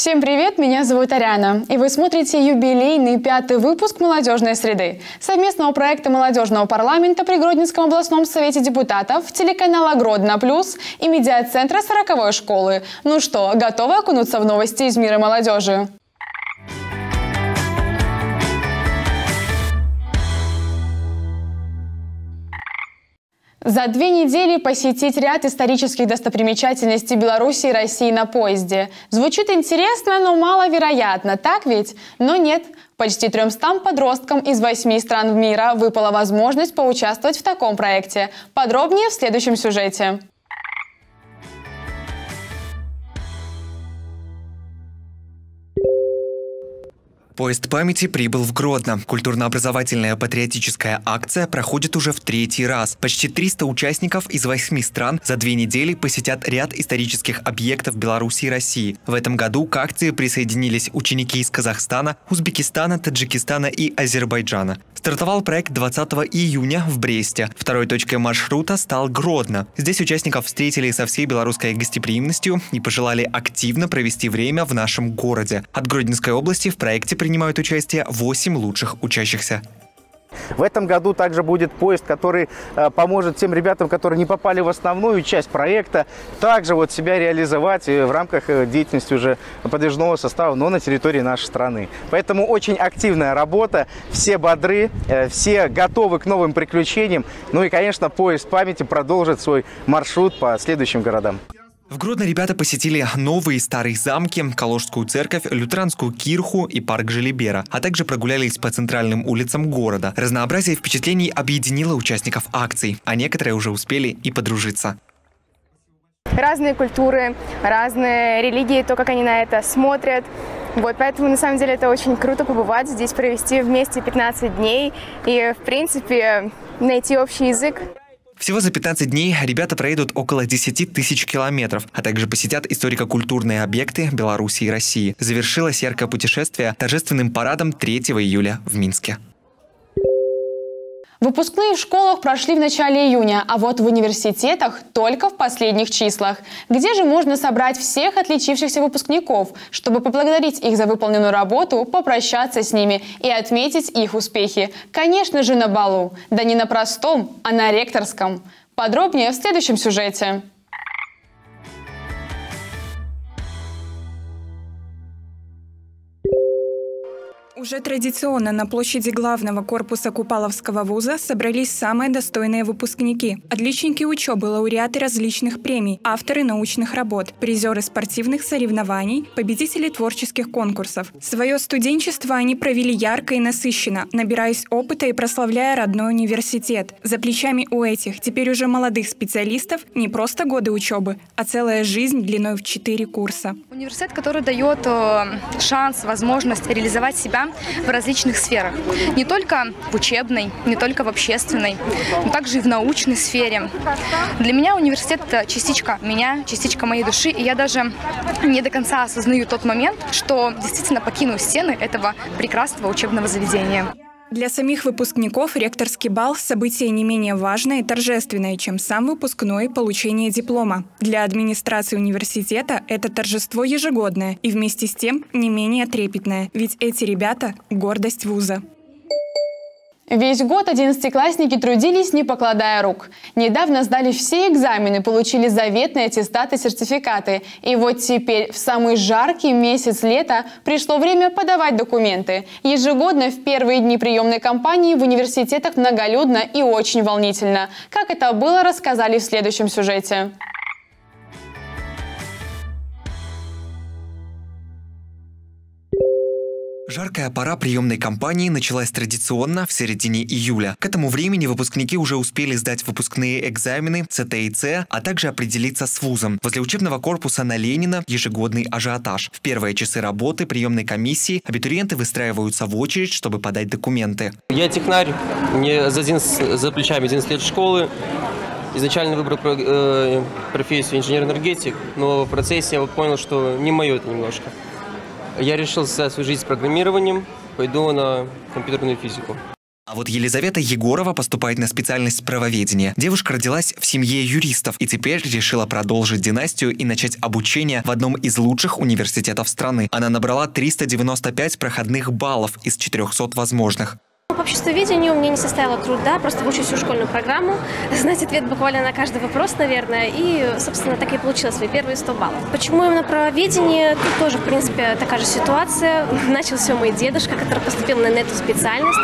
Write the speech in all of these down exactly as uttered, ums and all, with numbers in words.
Всем привет, меня зовут Ариана, и вы смотрите юбилейный пятый выпуск «Молодежной среды» совместного проекта молодежного парламента при Гродненском областном совете депутатов, телеканала «Гродно плюс» и медиацентра сороковой школы. Ну что, готовы окунуться в новости из мира молодежи? За две недели посетить ряд исторических достопримечательностей Беларуси и России на поезде. Звучит интересно, но маловероятно, так ведь? Но нет. Почти трёмстам подросткам из восьми стран мира выпала возможность поучаствовать в таком проекте. Подробнее в следующем сюжете. Поезд памяти прибыл в Гродно. Культурно-образовательная патриотическая акция проходит уже в третий раз. Почти триста участников из восьми стран за две недели посетят ряд исторических объектов Беларуси и России. В этом году к акции присоединились ученики из Казахстана, Узбекистана, Таджикистана и Азербайджана. Стартовал проект двадцатого июня в Бресте. Второй точкой маршрута стал Гродно. Здесь участников встретили со всей белорусской гостеприимностью и пожелали активно провести время в нашем городе. От Гродненской области в проекте принимают участие восемь лучших учащихся. В этом году также будет поезд, который э, поможет тем ребятам, которые не попали в основную часть проекта, также вот себя реализовать в рамках деятельности уже подвижного состава, но на территории нашей страны. Поэтому очень активная работа, все бодры, э, все готовы к новым приключениям. Ну и, конечно, поезд памяти продолжит свой маршрут по следующим городам. В Гродно ребята посетили новые и старые замки, Калужскую церковь, лютеранскую кирху и парк Желибера, а также прогулялись по центральным улицам города. Разнообразие впечатлений объединило участников акций, а некоторые уже успели и подружиться. Разные культуры, разные религии, то, как они на это смотрят. Вот, поэтому, на самом деле, это очень круто побывать здесь, провести вместе пятнадцать дней и, в принципе, найти общий язык. Всего за пятнадцать дней ребята проедут около десяти тысяч километров, а также посетят историко-культурные объекты Беларуси и России. Завершилось яркое путешествие торжественным парадом третьего июля в Минске. Выпускные в школах прошли в начале июня, а вот в университетах только в последних числах. Где же можно собрать всех отличившихся выпускников, чтобы поблагодарить их за выполненную работу, попрощаться с ними и отметить их успехи? Конечно же, на балу. Да не на простом, а на ректорском. Подробнее в следующем сюжете. Уже традиционно на площади главного корпуса Купаловского вуза собрались самые достойные выпускники. Отличники учебы, лауреаты различных премий, авторы научных работ, призеры спортивных соревнований, победители творческих конкурсов. Свое студенчество они провели ярко и насыщенно, набираясь опыта и прославляя родной университет. За плечами у этих, теперь уже молодых специалистов, не просто годы учебы, а целая жизнь длиной в четыре курса. Университет, который дает шанс, возможность реализовать себя в различных сферах. Не только в учебной, не только в общественной, но также и в научной сфере. Для меня университет – это частичка меня, частичка моей души, и я даже не до конца осознаю тот момент, что действительно покину стены этого прекрасного учебного заведения. Для самих выпускников ректорский бал – событие не менее важное и торжественное, чем сам выпускной и получение диплома. Для администрации университета это торжество ежегодное и вместе с тем не менее трепетное, ведь эти ребята – гордость вуза. Весь год одиннадцатиклассники трудились, не покладая рук. Недавно сдали все экзамены, получили заветные аттестаты и сертификаты. И вот теперь, в самый жаркий месяц лета, пришло время подавать документы. Ежегодно в первые дни приемной кампании в университетах многолюдно и очень волнительно. Как это было, рассказали в следующем сюжете. Жаркая пора приемной кампании началась традиционно в середине июля. К этому времени выпускники уже успели сдать выпускные экзамены Ц Т и Ц, а также определиться с вузом. Возле учебного корпуса на Ленина ежегодный ажиотаж. В первые часы работы приемной комиссии абитуриенты выстраиваются в очередь, чтобы подать документы. Я технарь, мне за, один, за плечами одиннадцать лет школы. Изначально выбрал э, профессию инженер-энергетик, но в процессе я понял, что не мое это немножко. Я решил свою жизнь с программированием, пойду на компьютерную физику. А вот Елизавета Егорова поступает на специальность правоведения. Девушка родилась в семье юристов и теперь решила продолжить династию и начать обучение в одном из лучших университетов страны. Она набрала триста девяносто пять проходных баллов из четырёхсот возможных. В обществоведению мне не составило труда просто выучить всю школьную программу, знать ответ буквально на каждый вопрос, наверное, и, собственно, так и получила свои первые сто баллов. Почему именно правоведение? Тут тоже, в принципе, такая же ситуация. Начал все мой дедушка, который поступил на эту специальность,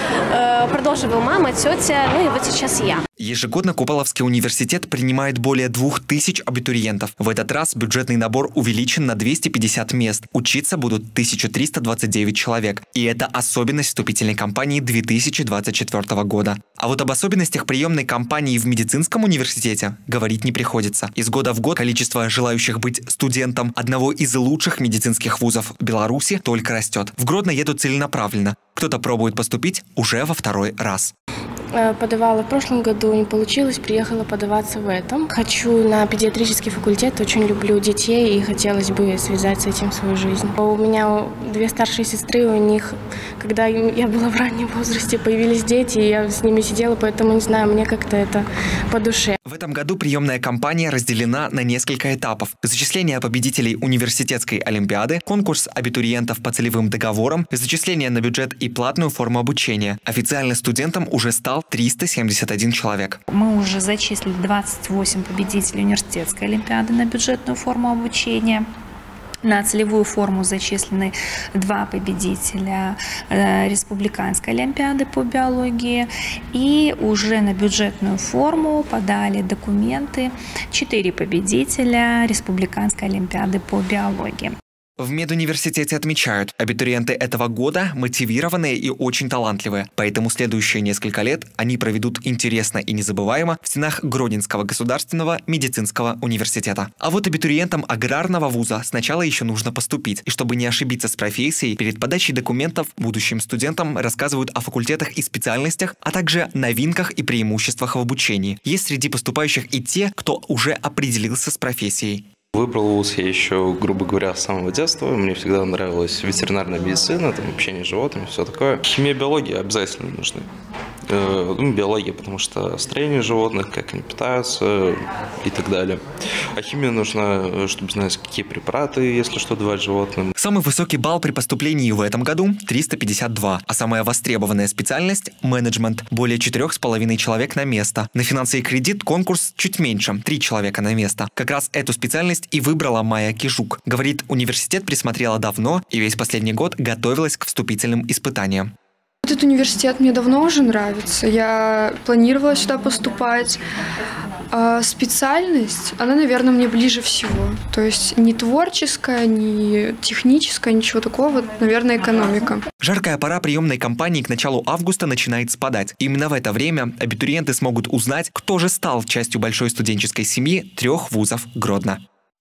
продолжила мама, тетя, ну и вот сейчас я. Ежегодно Купаловский университет принимает более двух тысяч абитуриентов. В этот раз бюджетный набор увеличен на двести пятьдесят мест. Учиться будут тысяча триста двадцать девять человек. И это особенность вступительной кампании две тысячи двадцать четвёртого года. А вот об особенностях приемной кампании в медицинском университете говорить не приходится. Из года в год количество желающих быть студентом одного из лучших медицинских вузов Беларуси только растет. В Гродно едут целенаправленно. Кто-то пробует поступить уже во второй раз. Подавала в прошлом году, не получилось, приехала подаваться в этом. Хочу на педиатрический факультет, очень люблю детей и хотелось бы связать с этим свою жизнь. У меня две старшие сестры, у них, когда я была в раннем возрасте, появились дети, и я с ними сидела, поэтому, не знаю, мне как-то это по душе. В этом году приемная кампания разделена на несколько этапов. Зачисление победителей университетской олимпиады, конкурс абитуриентов по целевым договорам, зачисление на бюджет и платную форму обучения. Официально студентом уже стал триста семьдесят один человек. Мы уже зачислили двадцать восемь победителей университетской олимпиады на бюджетную форму обучения. На целевую форму зачислены два победителя э, республиканской олимпиады по биологии. И уже на бюджетную форму подали документы четыре победителя республиканской олимпиады по биологии. В медуниверситете отмечают, абитуриенты этого года мотивированные и очень талантливые, поэтому следующие несколько лет они проведут интересно и незабываемо в стенах Гродненского государственного медицинского университета. А вот абитуриентам аграрного вуза сначала еще нужно поступить, и чтобы не ошибиться с профессией, перед подачей документов будущим студентам рассказывают о факультетах и специальностях, а также новинках и преимуществах в обучении. Есть среди поступающих и те, кто уже определился с профессией. Выбрал вуз я еще, грубо говоря, с самого детства. Мне всегда нравилась ветеринарная медицина, там, общение с животными, все такое. Химия, биология обязательно нужны. Э, ну, биология, потому что строение животных, как они питаются и так далее. А химия нужна, чтобы знать, какие препараты, если что, давать животным. Самый высокий балл при поступлении в этом году – триста пятьдесят два, а самая востребованная специальность – менеджмент – более четырех с половиной человек на место. На финансы и кредит конкурс чуть меньше – три человека на место. Как раз эту специальность и выбрала Майя Кижук. Говорит, университет присмотрела давно и весь последний год готовилась к вступительным испытаниям. Этот университет мне давно уже нравится. Я планировала сюда поступать. А специальность, она, наверное, мне ближе всего. То есть не творческая, не техническая, ничего такого. Наверное, экономика. Жаркая пора приемной кампании к началу августа начинает спадать. Именно в это время абитуриенты смогут узнать, кто же стал частью большой студенческой семьи трех вузов Гродно.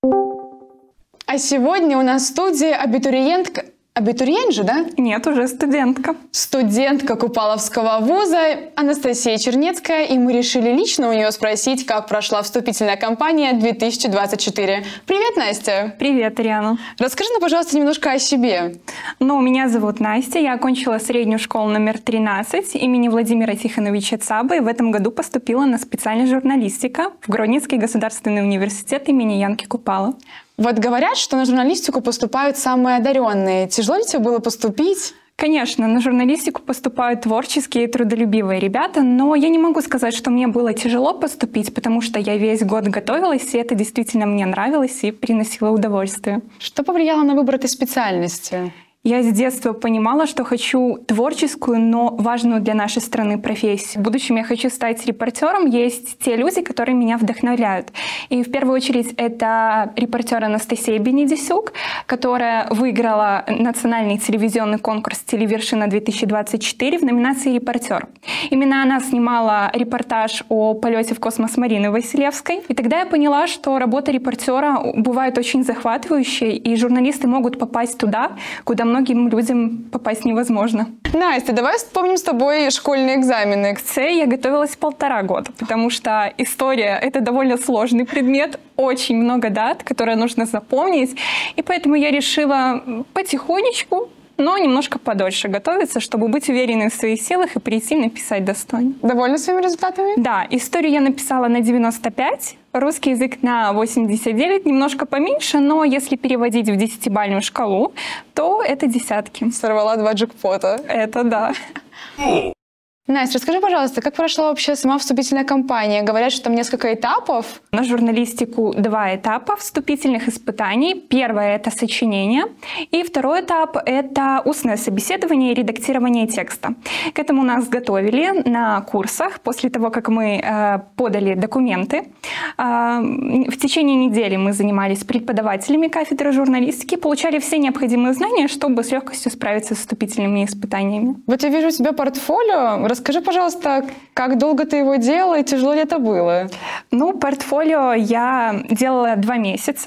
А сегодня у нас в студии абитуриентка... Абитуриент же, да? Нет, уже студентка. Студентка Купаловского вуза Анастасия Чернецкая, и мы решили лично у нее спросить, как прошла вступительная кампания две тысячи двадцать четыре. Привет, Настя! Привет, Ариана! Расскажи нам, пожалуйста, немножко о себе. Ну, меня зовут Настя, я окончила среднюю школу номер тринадцать имени Владимира Тихоновича Цабы и в этом году поступила на специальность журналистика в Гродненский государственный университет имени Янки Купала. Вот говорят, что на журналистику поступают самые одаренные. Тяжело ли тебе было поступить? Конечно, на журналистику поступают творческие и трудолюбивые ребята, но я не могу сказать, что мне было тяжело поступить, потому что я весь год готовилась, и это действительно мне нравилось и приносило удовольствие. Что повлияло на выбор этой специальности? Я с детства понимала, что хочу творческую, но важную для нашей страны профессию. В будущем я хочу стать репортером. Есть те люди, которые меня вдохновляют. И в первую очередь это репортер Анастасия Бенедисюк, которая выиграла национальный телевизионный конкурс «Телевершина-две тысячи двадцать четыре» в номинации «Репортер». Именно она снимала репортаж о полете в космос Марины Василевской. И тогда я поняла, что работа репортера бывает очень захватывающей, и журналисты могут попасть туда, куда многим людям попасть невозможно. Настя, давай вспомним с тобой школьные экзамены. К ЦЕ я готовилась полтора года, потому что история — это довольно сложный предмет, очень много дат, которые нужно запомнить, и поэтому я решила потихонечку но немножко подольше готовиться, чтобы быть уверенной в своих силах и прийти написать достойно. Довольны своими результатами? Да, историю я написала на девяносто пять, русский язык на восемьдесят девять, немножко поменьше, но если переводить в десятибалльную шкалу, то это десятки. Сорвала два джекпота. Это да. Настя, расскажи, пожалуйста, как прошла вообще сама вступительная кампания? Говорят, что там несколько этапов. На журналистику два этапа вступительных испытаний. Первое — это сочинение. И второй этап — это устное собеседование и редактирование текста. К этому нас готовили на курсах после того, как мы э, подали документы. Э, в течение недели мы занимались преподавателями кафедры журналистики, получали все необходимые знания, чтобы с легкостью справиться с вступительными испытаниями. Вот я вижу у тебя портфолио. Расскажи, пожалуйста, как долго ты его делала и тяжело ли это было? Ну, портфолио я делала два месяца.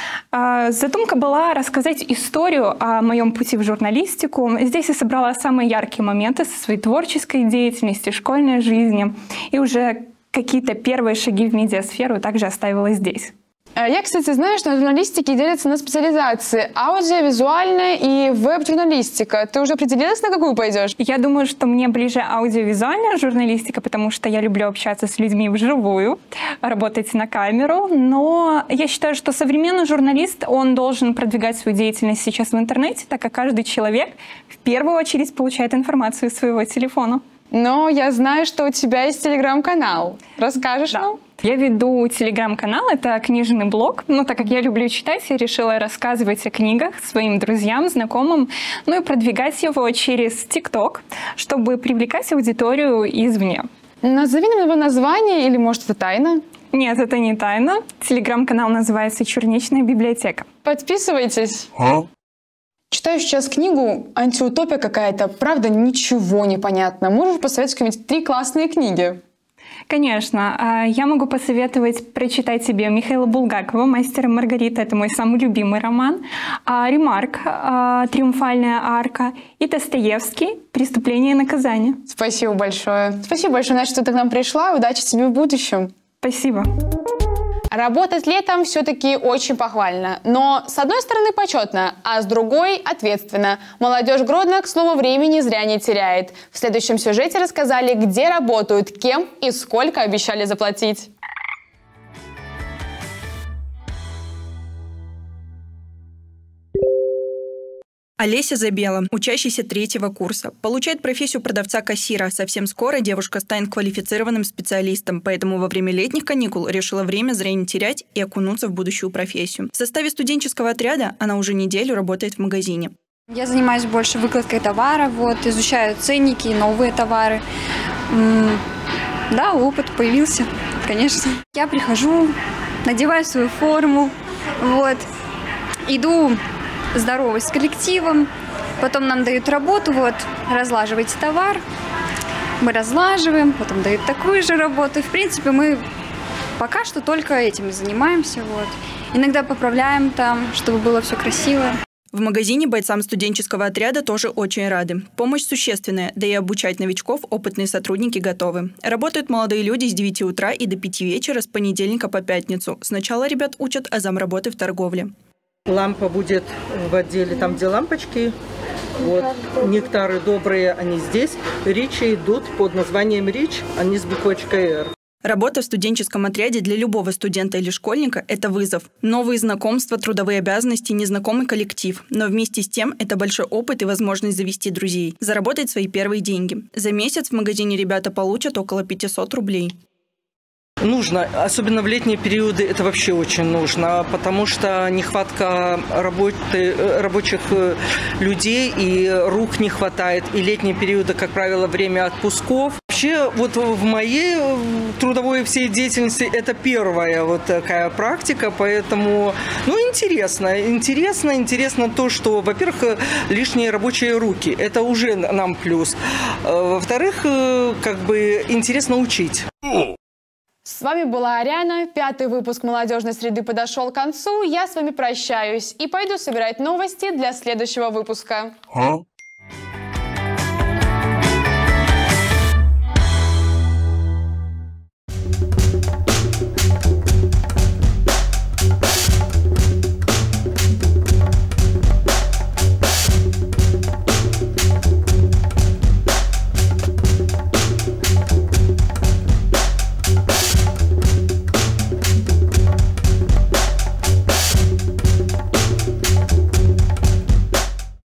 Задумка была рассказать историю о моем пути в журналистику. Здесь я собрала самые яркие моменты со своей творческой деятельности, школьной жизни. И уже какие-то первые шаги в медиасферу также оставила здесь. Я, кстати, знаю, что на журналистике делятся на специализации: аудиовизуальная и веб-журналистика. Ты уже определилась, на какую пойдешь? Я думаю, что мне ближе аудиовизуальная журналистика, потому что я люблю общаться с людьми вживую, работать на камеру. Но я считаю, что современный журналист, он должен продвигать свою деятельность сейчас в интернете, так как каждый человек в первую очередь получает информацию из своего телефона. Но я знаю, что у тебя есть телеграм-канал. Расскажешь да. нам? Я веду телеграм-канал, это книжный блог. Но так как я люблю читать, я решила рассказывать о книгах своим друзьям, знакомым, ну и продвигать его через ТикТок, чтобы привлекать аудиторию извне. Назови нам его название, или, может, это тайна? Нет, это не тайна. Телеграм-канал называется «Черничная библиотека». Подписывайтесь. А? Читаю сейчас книгу «Антиутопия» какая-то. Правда, ничего не понятно. Можешь посоветовать какие-нибудь три классные книги? Конечно. Я могу посоветовать прочитать тебе Михаила Булгакова «Мастер и Маргарита». Это мой самый любимый роман. Ремарк «Триумфальная арка» и Достоевский «Преступление и наказание». Спасибо большое. Спасибо большое, Настя, что ты к нам пришла. Удачи тебе в будущем. Спасибо. Работать летом все-таки очень похвально, но с одной стороны почетно, а с другой ответственно. Молодежь Гродно, к слову, времени зря не теряет. В следующем сюжете рассказали, где работают, кем и сколько обещали заплатить. Олеся Забела, учащаяся третьего курса, получает профессию продавца-кассира. Совсем скоро девушка станет квалифицированным специалистом, поэтому во время летних каникул решила время зря не терять и окунуться в будущую профессию. В составе студенческого отряда она уже неделю работает в магазине. Я занимаюсь больше выкладкой товара, вот, изучаю ценники, новые товары. Да, опыт появился, конечно. Я прихожу, надеваю свою форму, вот, иду... здороваюсь с коллективом, потом нам дают работу, вот, разлаживайте товар, мы разлаживаем, потом дают такую же работу. В принципе, мы пока что только этим и занимаемся, вот. Иногда поправляем там, чтобы было все красиво. В магазине бойцам студенческого отряда тоже очень рады. Помощь существенная, да и обучать новичков опытные сотрудники готовы. Работают молодые люди с девяти утра и до пяти вечера с понедельника по пятницу. Сначала ребят учат азам работы в торговле. Лампа будет в отделе, там где лампочки, вот, нектары добрые, они здесь. Ричи идут под названием Рич, они с буквочкой «Р». Работа в студенческом отряде для любого студента или школьника – это вызов. Новые знакомства, трудовые обязанности, незнакомый коллектив. Но вместе с тем это большой опыт и возможность завести друзей, заработать свои первые деньги. За месяц в магазине ребята получат около пятисот рублей. Нужно, особенно в летние периоды, это вообще очень нужно, потому что нехватка работы, рабочих людей и рук не хватает. И летние периоды, как правило, время отпусков. Вообще, вот в моей трудовой всей деятельности это первая вот такая практика, поэтому, ну, интересно. Интересно, интересно то, что, во-первых, лишние рабочие руки, это уже нам плюс. Во-вторых, как бы интересно учить. С вами была Ариана. Пятый выпуск «Молодежной среды» подошел к концу. Я с вами прощаюсь и пойду собирать новости для следующего выпуска. А?